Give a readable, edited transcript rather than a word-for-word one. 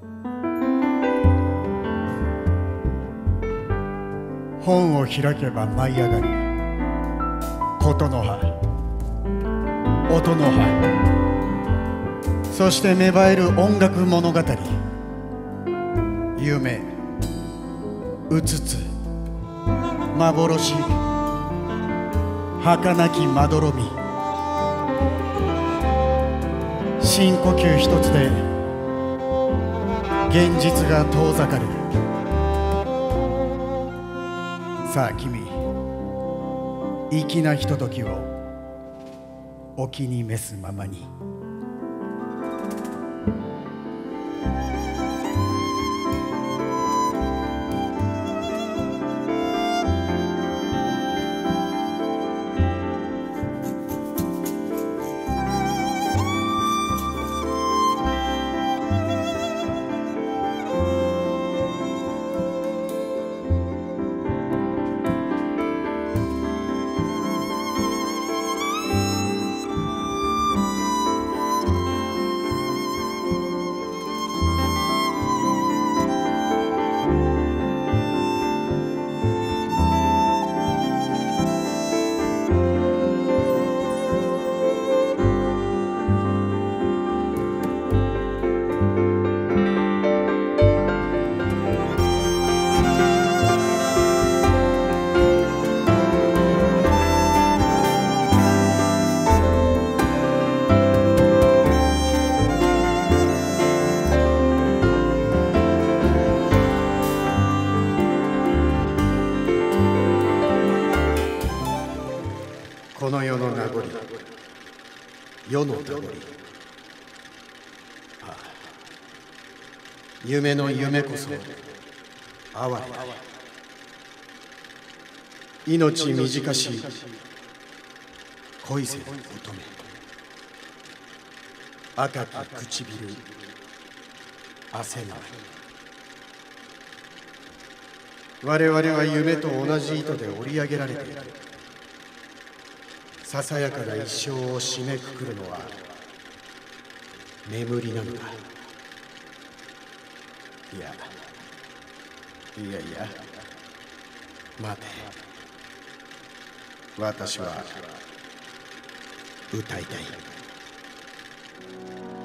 本を開けば舞い上がる琴の葉、音の葉、そして芽生える音楽物語。夢、うつつ、幻、儚きまどろみ。深呼吸一つで現実が遠ざかる。さあ君、粋なひとときをお気に召すままに。この世の名残、世の名残。ああ、夢の夢こそ哀れ。命短し恋せ乙女。赤き唇汗な我々は夢と同じ糸で織り上げられている。ささやかな一生を締めくくるのは眠りなのだ。いや待て。私は歌いたい。